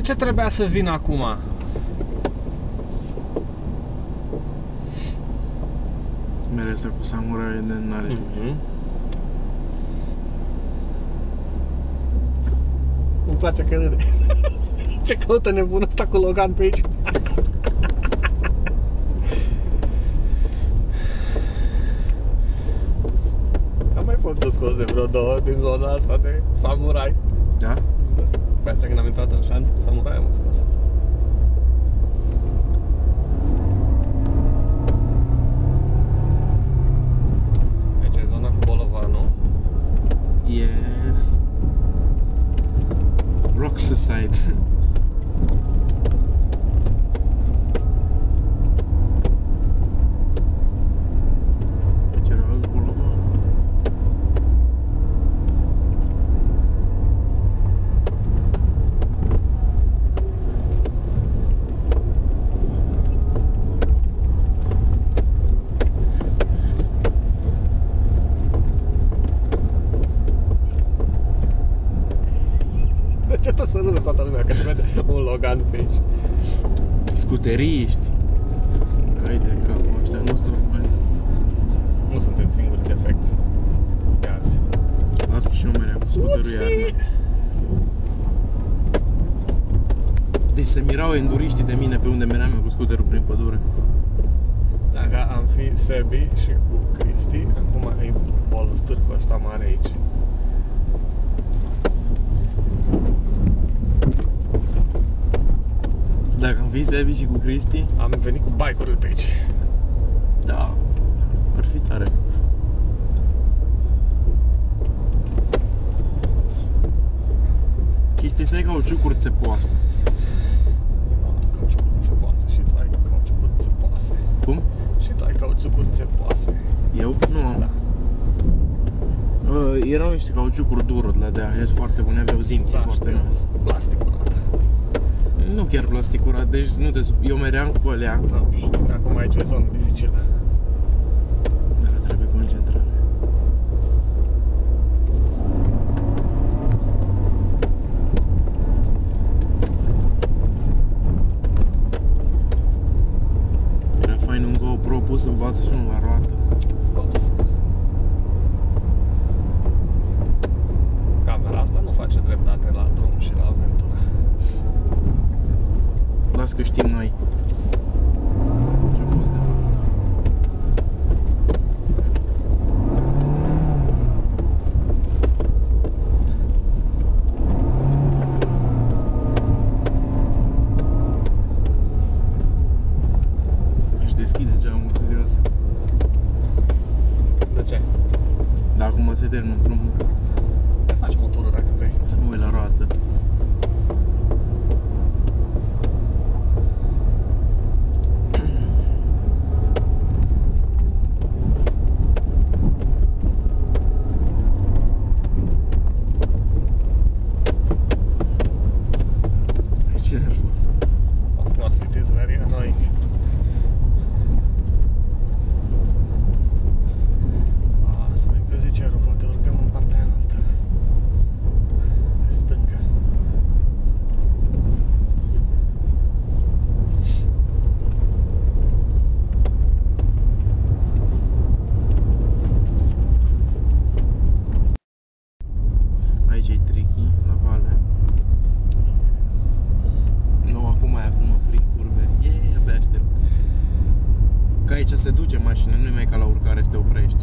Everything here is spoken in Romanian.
ce trebuia să vină acum? Mereu asta cu samurai de n-are nimic. Îmi place că râde. Ce căută nebună ăsta cu Logan pe aici? Am mai fost scos de vreo două din zona asta de samurai. Da? Pe aceea când am intrat în șanț cu samurai am scos. Aici e zona cu Bolovanul. Yes. Rockside. Aici era alt bolovan. De ce tot să râde toată lumea când vede un Logan pe aici? Scuteriști. Hai de capul ăștia, nu sunt normali. Nu suntem singuri defecți de azi. Las că și eu merea cu scuterul iarna. Deci se mirau enduriștii de mine pe unde meream eu cu scuterul prin pădure. Dacă am fi Sebi și cu Cristi, acum e bolstârcul ăsta mare aici. Dacă am fi Sebi și cu Cristi, Am venit cu bike-urile pe aici. da, ar fi tare. Chestia să ai cauciucuri țepoase. Cauciucuri țepoase și tu ai cauciucuri țepoase. Cum? Și tu ai cauciucuri țepoase. Eu? Nu am. Da. Erau niște cauciucuri duro de la DHS foarte bune, aveau zimții foarte înalți. Plasticurat. Nu chiar plasticurat, deci nu te... Eu meream cu alea. Da, și acum aici e zonă dificilă. Dacă trebuie concentrare. Era fain un GoPro pus în față și unul la roată. Cops. Camera asta nu face dreptate la drum și la aventură. Las că știm noi ce-a fost de făcut. Își deschide geamul, serios. De ce? Dar acum se termină drumul. Mai faci motorul dacă vrei. Să mă uit la roată. Of course it is very annoying. Să mai încălzi cerul, poate urcăm în partea înaltă. Pe stânga. Aici e tricky, la vale. Nu, acum prin curve. Abia aștept. Că aici se duce mașina, nu e mai ca la urcare să te oprești.